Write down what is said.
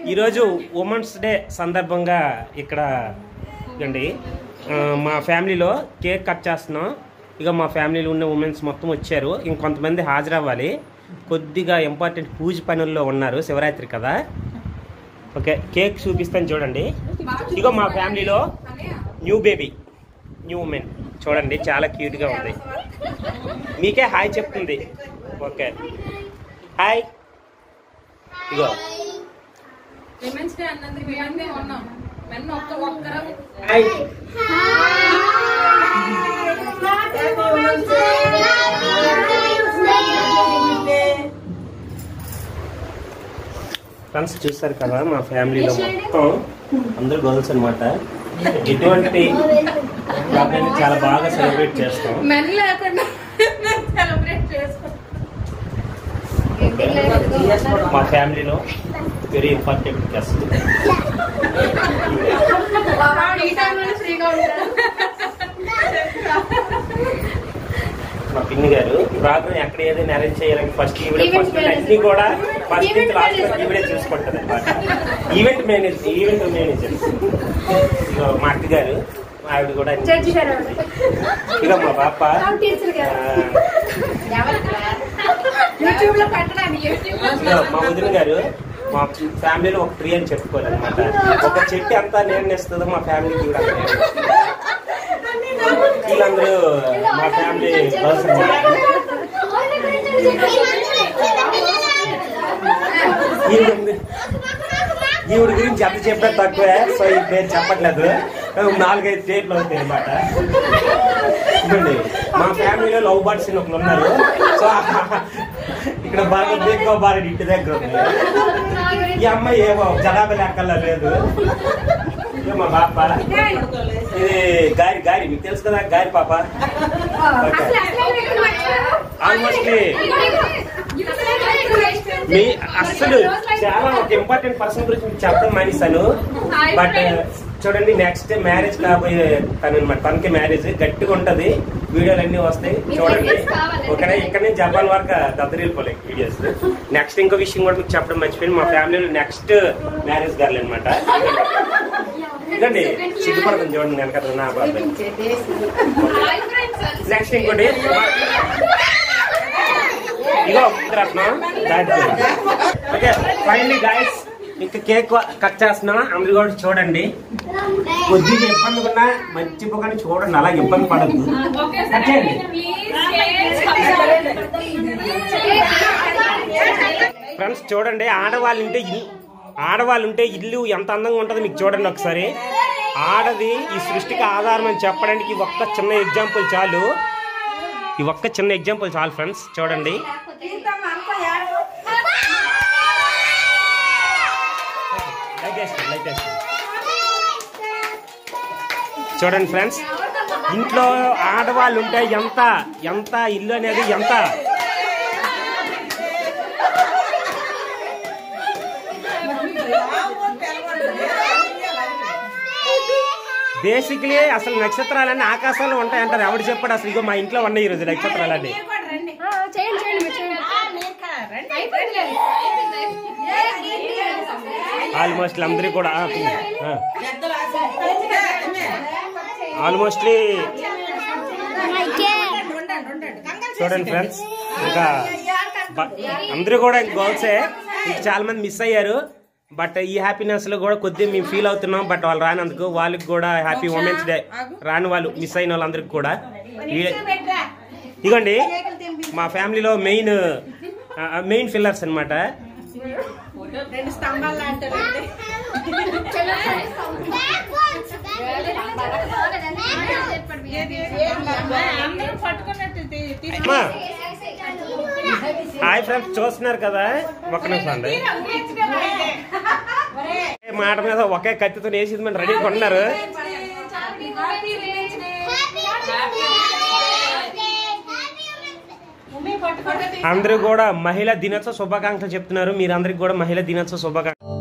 ఈరోజు women's day సందర్భంగా ఇక్కడ అండి మా ఫ్యామిలీలో కేక్ కట్ చేస్తున్నాం. ఇక మా ఫ్యామిలీలో ఉన్న ఉమెన్స్ మొత్తం వచ్చారు. ఇంకొంతమంది హాజరవ్వాలి. కొద్దిగా ఇంపార్టెంట్ పూజ పనుల్లో ఉన్నారు. శివరాత్రి కదా. ఓకే, కేక్ చూపిస్తాను చూడండి. ఇగో మా ఫ్యామిలీలో న్యూ బేబీ, న్యూ ఉమెన్ చూడండి, చాలా క్యూట్గా ఉంది. మీకే హాయ్ చెప్తుంది. Okay hi. ఇగో విమెన్స్ డే అన్నది మేమే ఉన్నాం. మెన్ ఒక్కరు ఫ్రెండ్స్ చూస్తారు కదా, మా ఫ్యామిలీలో మొత్తం అందరూ గర్ల్స్ అనమాట. ఎటువంటి చాలా బాగా సెలబ్రేట్ చేస్తాం. మెన్ లేకుండా సెలబ్రేట్ చేసుకో. మా ఫ్యామిలీలో వెరీ ఇంపార్టెంట్ గెస్ట్ మా పిన్ని గారు. ప్రోగ్రామ్ ఎక్కడ ఏదైనా అరేంజ్ చేయాలని ఫస్ట్ ఈవిడే, ఫస్ట్ అన్ని కూడా ఫస్ట్ నుంచి లాస్ట్ వరకు ఈవిడే చూసుకుంటుంది అనమాట. ఈవెంట్ మేనేజర్ మా అక్క గారు, ఆవిడ కూడా. ఇక మా పాప మా వదిన గారు. మా ఫ్యామిలీలో ఒక ట్రీ అని చెప్పుకోవాలన్నమాట. ఒక చెట్టు అంతా నేర్నేస్తుందో మా ఫ్యామిలీకి కూడా. వీళ్ళందరూ మా ఫ్యామిలీ గర్ల్స్ అన్నమాట. ఈవిడ గురించి ఎంత చెప్పే తక్కువే. సో ఈ పేరు చెప్పట్లేదు. 4-5 స్టేట్లు అవుతాయి అనమాట. చూడండి, మా ఫ్యామిలీలో లవ్ బర్డ్స్ ఒకరు ఉన్నారు. సో ఇక్కడ బాగా దేక్కో బాగా ఇంటి దగ్గర ఉంది. ఈ అమ్మాయి ఏమో జనాభా లెక్కల్లో లేదు. మా పాప ఇది గారి గారి మీకు తెలుసు కదా, గారి పాప. ఆల్మోస్ట్ మీ అస్సలు చాలా ఒక ఇంపార్టెంట్ పర్సన్ గురించి మీకు చెప్పడం మానేశాను. బట్ చూడండి, నెక్స్ట్ మ్యారేజ్ కాబోయే తను అనమాట. తనకి మ్యారేజ్ గట్టిగా ఉంటది. వీడియోలు అన్ని వస్తాయి చూడండి. ఓకేనా? ఇక్కడ నుంచి జపాన్ వరకు దద్దరిల్లిపోలే వీడియోస్. నెక్స్ట్ ఇంకో విషయం కూడా మీకు చెప్పడం మర్చిపోయింది. మా ఫ్యామిలీలో నెక్స్ట్ మ్యారేజ్ గారు అనమాట. ఇదండి సిగ్గుపడుతుంది చూడండి నేను కదా నా బాబాయ్. నెక్స్ట్ ఇంకోటి ఇగో రత్నం. ఓకే ఫైనలీ గైస్, ఇంకా కేక్ కట్ చేస్తున్నాం. అందరు కూడా చూడండి. కొద్దిగా ఇబ్బంది ఉన్నా మర్చిపోకుండా చూడండి, అలా ఇబ్బంది పడద్దు. ఫ్రెండ్స్ చూడండి, ఆడవాళ్ళు ఉంటే ఇల్లు ఎంత అందంగా ఉంటుందో మీకు చూడండి ఒకసారి. ఆడది ఈ సృష్టికి ఆధారం అని చెప్పడానికి ఒక్క చిన్న ఎగ్జాంపుల్ చాలు. ఈ ఒక్క చిన్న ఎగ్జాంపుల్ చాలు ఫ్రెండ్స్. చూడండి, చూడండి ఫ్రెండ్స్, ఇంట్లో ఆడవాళ్ళు ఉంటే ఎంత ఎంత ఇల్లు అనేది ఎంత బేసిక్లీ అసలు నక్షత్రాలన్నీ ఆకాశంలో ఉంటాయంటారు. ఎవరు చెప్పాడు అసలు? ఇగో మా ఇంట్లో ఉన్నాయి ఈరోజు నక్షత్రాలన్నీ. ఆల్మోస్ట్ అందరికి కూడా ఆల్మోస్ట్ చూడండి ఫ్రెండ్స్, ఇంకా అందరూ కూడా గర్ల్సే. ఇంకా చాలా మంది మిస్ అయ్యారు. బట్ ఈ హ్యాపీనెస్ లో కూడా కొద్దిగా మేము ఫీల్ అవుతున్నాం. బట్ వాళ్ళు రానందుకు వాళ్ళకి కూడా హ్యాపీ ఉమెన్స్ డే. రాని వాళ్ళు మిస్ అయిన వాళ్ళందరికి కూడా ఇదిగోండి మా ఫ్యామిలీలో మెయిన్ ఫిల్లర్స్ అనమాట. హాయ్ ఫ్రెండ్స్, చూస్తున్నారు కదా, ఒక్క నిమిషం అండి. మాట మీద ఒకే కత్తితో వేసి మనం రెడీగా ఉన్నారు. అందరూ కూడా మహిళా దినోత్సవ శుభాకాంక్షలు చెప్తున్నారు. మీరందరికి కూడా మహిళా దినోత్సవ శుభాకాంక్షలు.